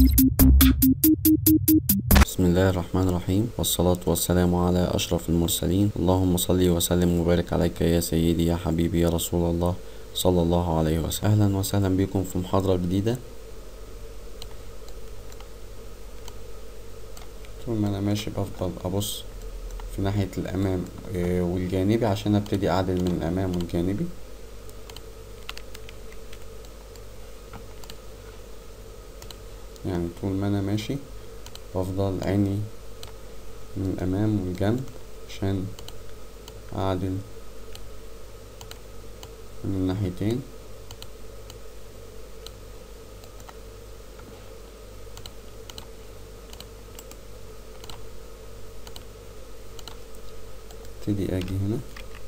بسم الله الرحمن الرحيم، والصلاة والسلام على أشرف المرسلين. اللهم صل وسلم وبارك عليك يا سيدي يا حبيبي يا رسول الله صلى الله عليه وسلم. أهلا وسهلا بكم في محاضرة جديدة. طول ما أنا ماشي بفضل أبص في ناحية الأمام والجانبي عشان أبتدي أعدل من الأمام والجانبي. يعني طول ما أنا ماشي بفضل عيني من الأمام والجنب عشان أعدل من الناحيتين. ابتدي أجي هنا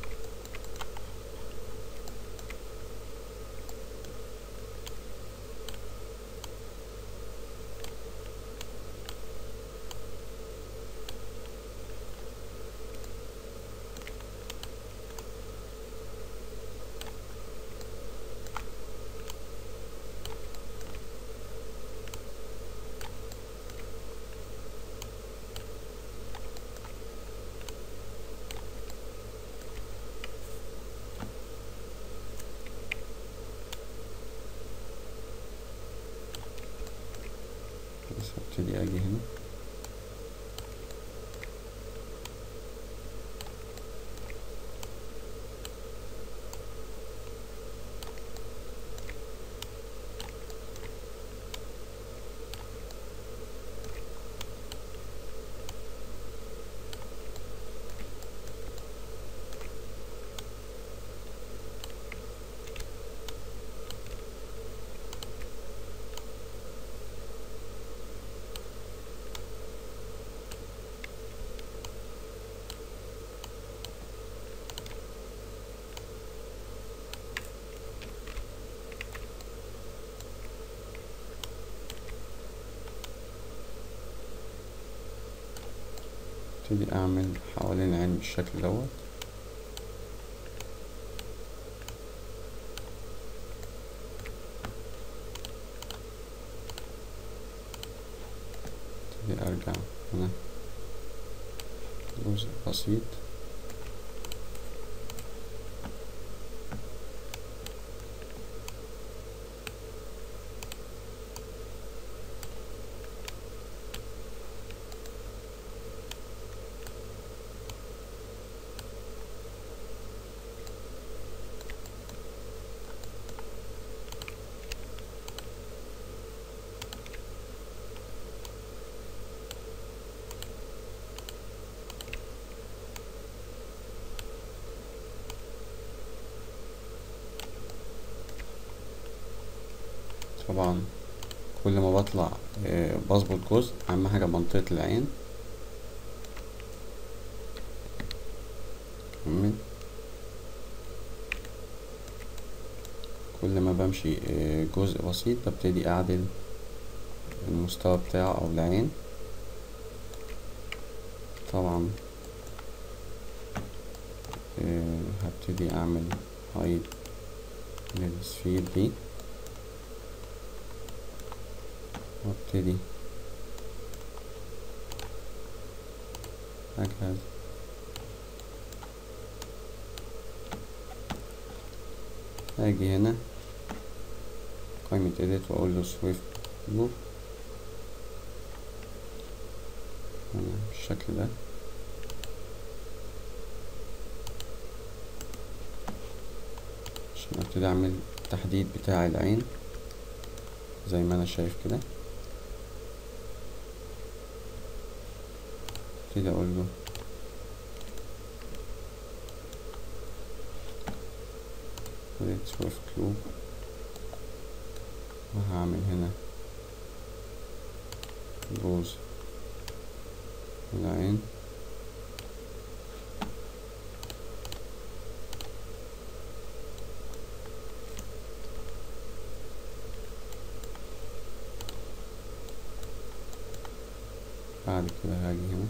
بس ابتدي أجي هنا ابتدي أعمل حوالين العين بالشكل دوت. ابتدي أرجع هنا جزء بسيط طبعا. كل ما بطلع بظبط جزء، أهم حاجة منطقة العين. كمل. كل ما بمشي جزء بسيط ببتدي أعدل المستوى بتاعه أو العين. طبعا هبتدي أعمل هايد للسفير دي، وابتدي أجهز أجي هنا قائمة edit وأقول له swift move هنا بالشكل ده. عشان ابتدي أعمل التحديد بتاع العين زي ما أنا شايف كده. ابتدي أقول له swift loop، وهعمل هنا جزء العين بعد كده هاجي هنا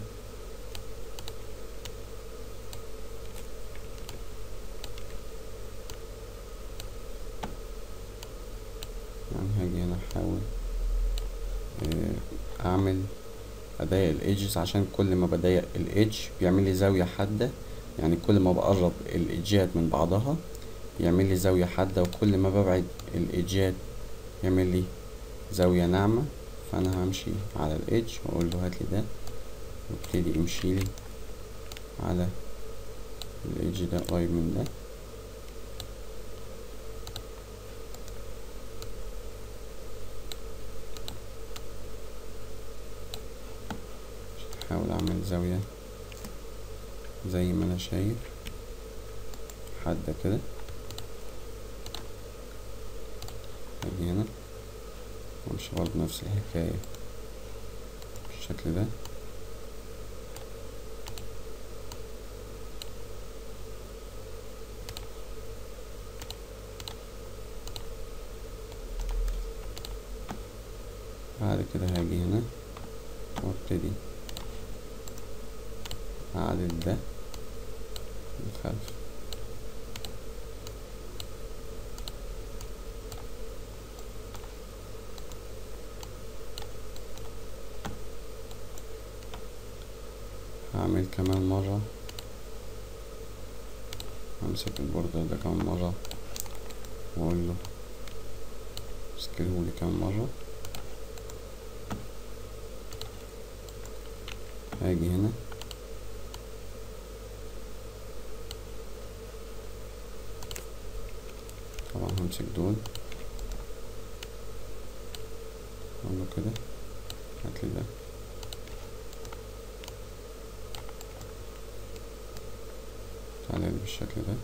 يعني هاجي هنا احاول اعمل اضيق الايدجز، عشان كل ما بضيق الايدج بيعمل لي زاوية حادة. يعني كل ما بقرب الايدجات من بعضها يعمل لي زاوية حادة، وكل ما ببعد الايدجات يعمل لي زاوية ناعمة. فانا همشي على الايدج واقول له هاتلي ده، وابتدي امشي لي على الايدج ده قريب من ده. احاول اعمل زاوية زي ما انا شايف حادة كده. اجي هنا وامشي برضه نفس الحكاية بالشكل ده. بعد كده هاجي هنا وابتدي اعدل ده من الخلف. هعمل كمان مرة، همسك البوردر ده كمان مرة واقول له اسكلهولي كمان مرة. هاجي هنا طبعا همسك دول اقول له كده هاتلي ده. تعالى بالشكل ده.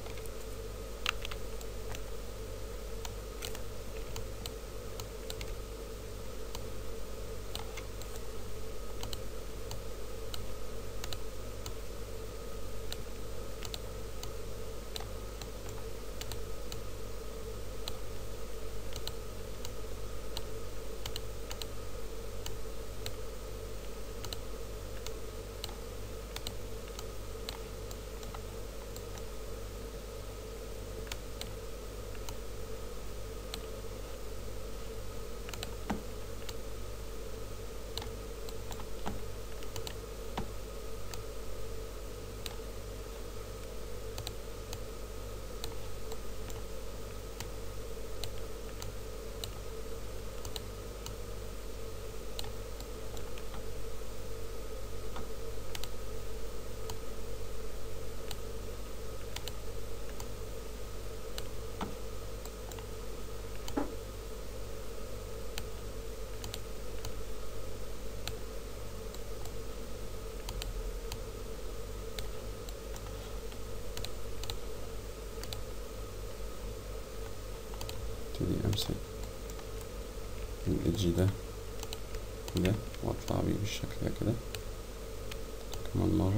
ابتدي امسك الايدج ده كده واطلع بيه بالشكل ده كده كمان مرة.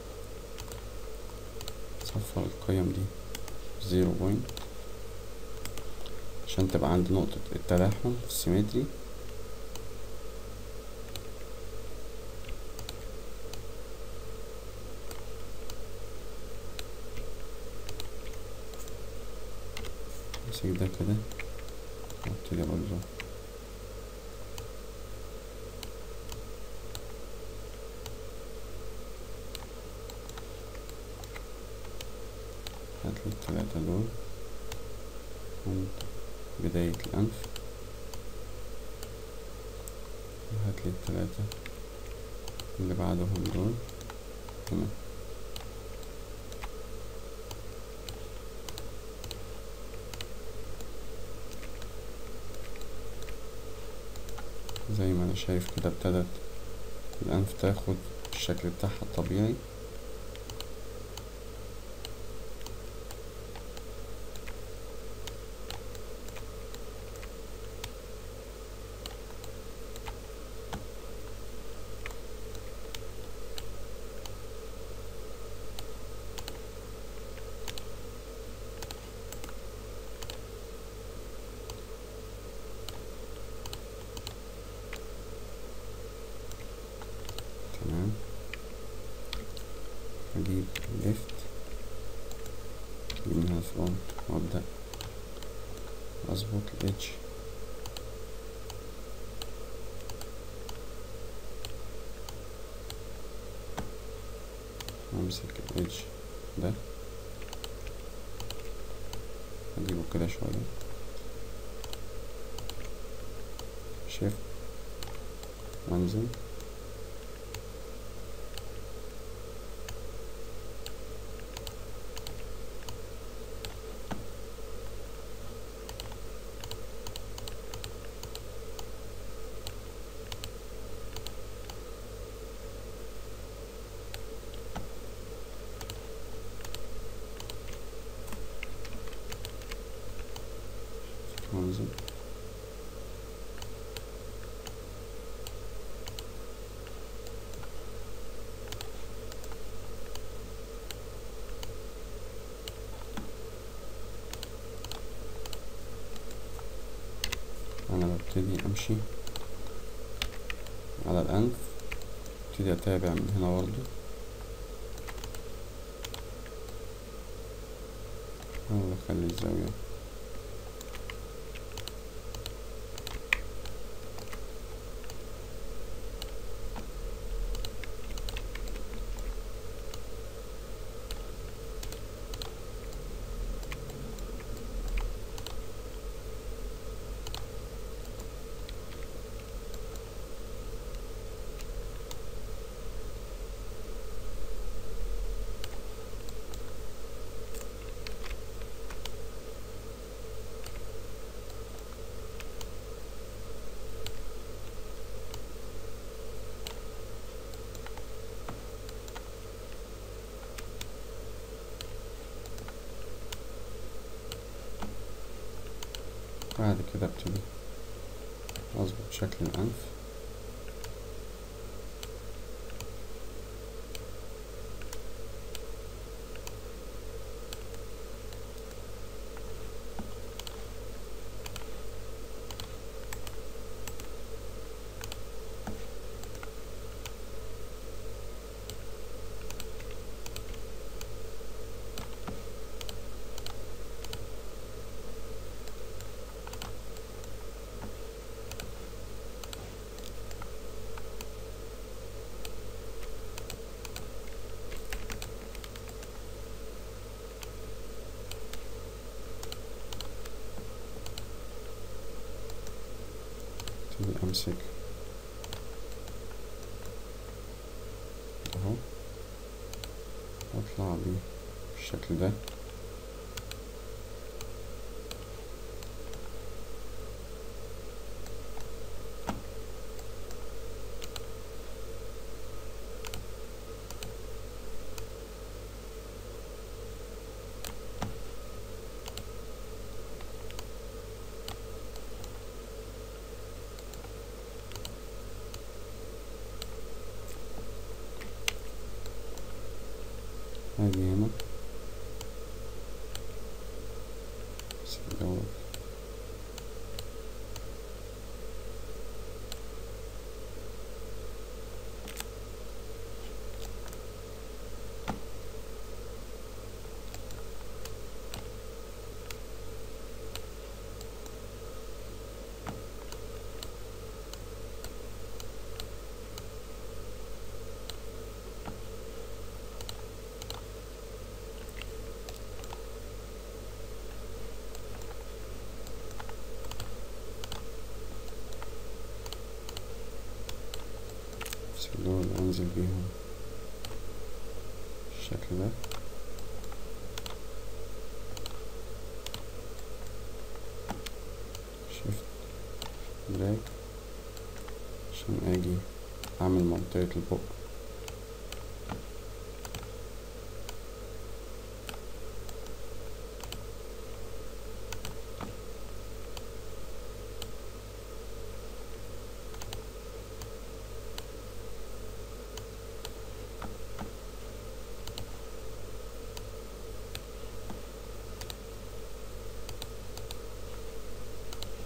صفر القيم دي 0 بوينت عشان تبقى عند نقطة التلاحم في السيمتري. امسك ده كده وابتدي اقول له هاتلي التلاتة دول عند بداية الأنف، وهاتلي التلاتة اللي بعدهم دول هنا. زي ما انا شايف كده ابتدت الأنف تاخد الشكل بتاعها الطبيعي. تمام. اجيب ليفت اجيب منها الفرونت وابدأ اظبط الإيدج. امسك الإيدج ده اجيبه كده شوية، شيفت وانزل، وانزل. انا ببتدي امشي على الانف، ابتدي اتابع من هنا برضو، احاول اخلي الزاوية بعد كده ابتدي اظبط شكل الانف. ابتدي امسك اهو، اطلع بيه بالشكل ده. هاجي هنا امسك دوت، امسك دول انزل بيهم بالشكل ده. شيفت دراج عشان اجي اعمل منطقة البق.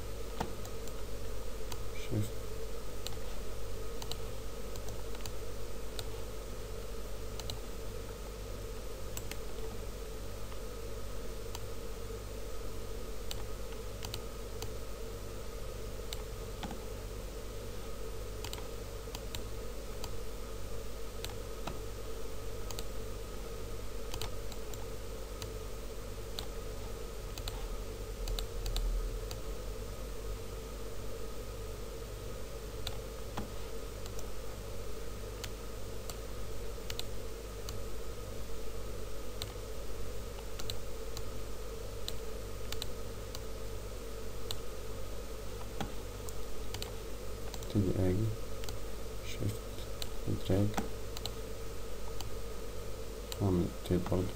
شيفت ابتدي اجي شيفت دراج، اعمل روتيت برضو.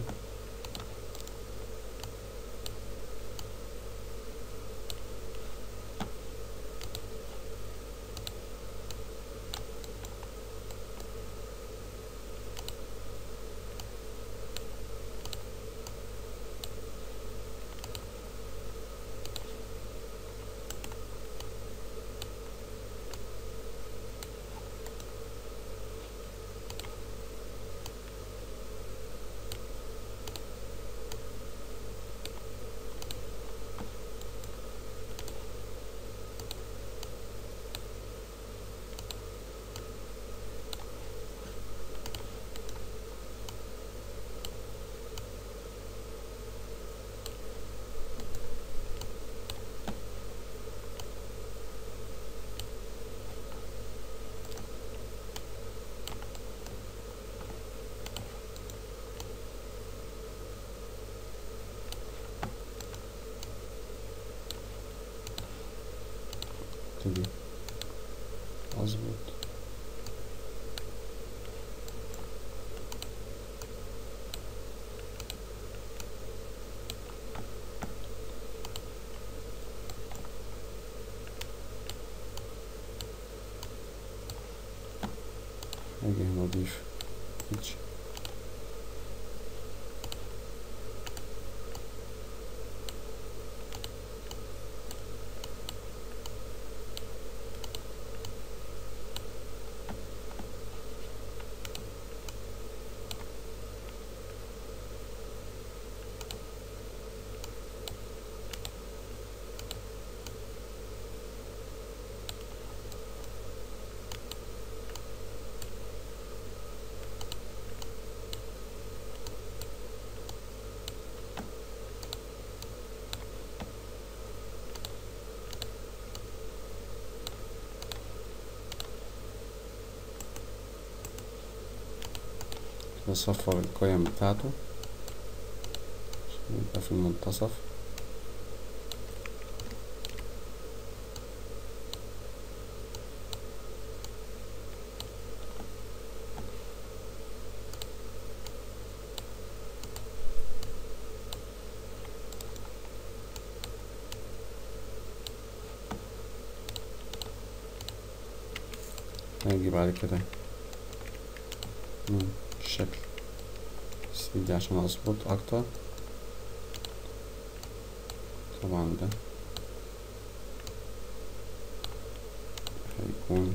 ابتدي اظبط. اجي هنا اضيف اتش، بصفر القيم بتاعته عشان يبقى في المنتصف. هاجي بعد كده من الشكل 3D عشان اظبط اكتر. طبعا ده هيكون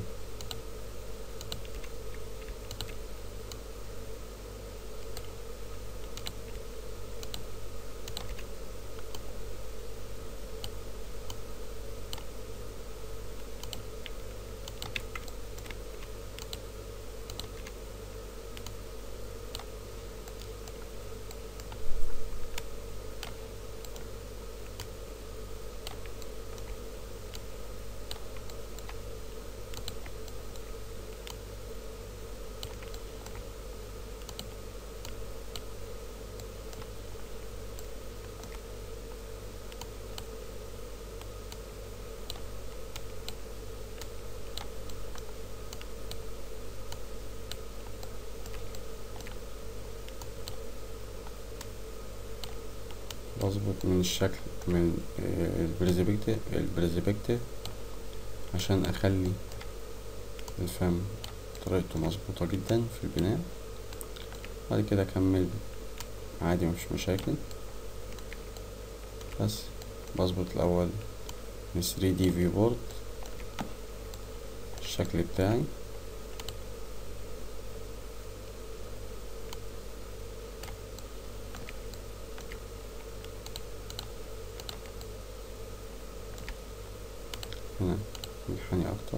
بظبط من الشكل من البرسبكتيف عشان اخلي الفم طريقته مظبوطة جدا في البناء. بعد كده اكمل عادي مفيش مشاكل، بس بظبط الاول من 3D view board الشكل بتاعي. هنا منحني اكتر،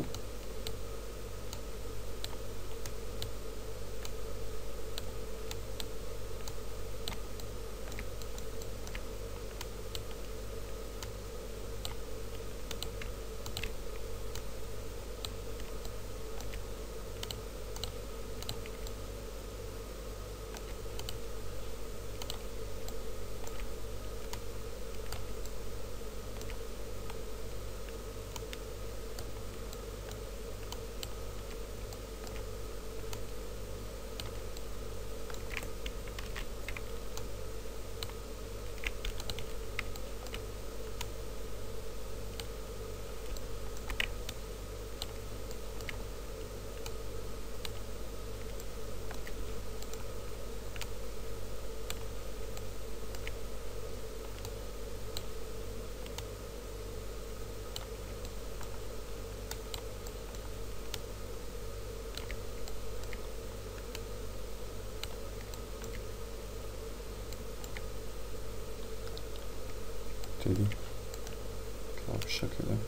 ونبتدي نطلع بالشكل ده.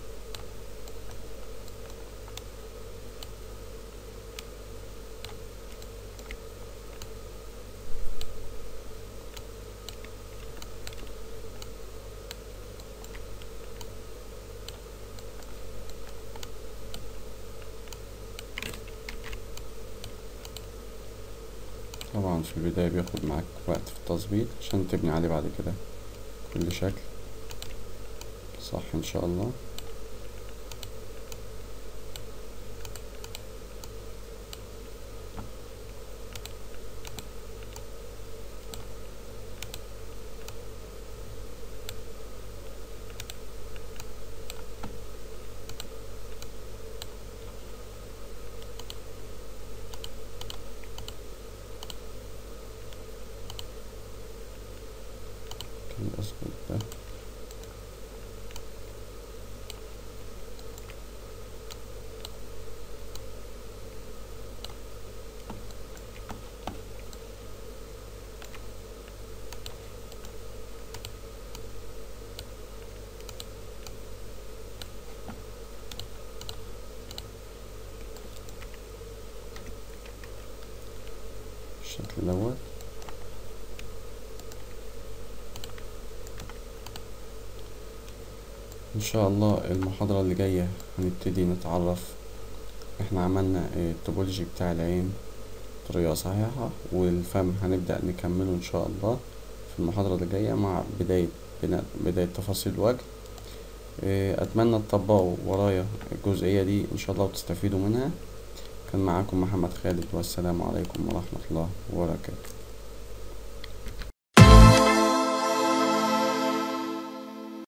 طبعا في البداية بياخد معاك وقت في التظبيط عشان تبني عليه بعد كده كل شكل صح ان شاء الله. الأسود ده بالشكل دوت. ان شاء الله المحاضرة اللي جاية هنبتدي نتعرف احنا عملنا التوبولوجي بتاع العين بطريقة صحيحة، والفم هنبدأ نكمله ان شاء الله في المحاضرة اللي جاية مع بداية تفاصيل الوجه. اتمنى تطبقوا ورايا الجزئية دي ان شاء الله وتستفيدوا منها. كان معاكم محمد خالد، والسلام عليكم ورحمة الله وبركاته.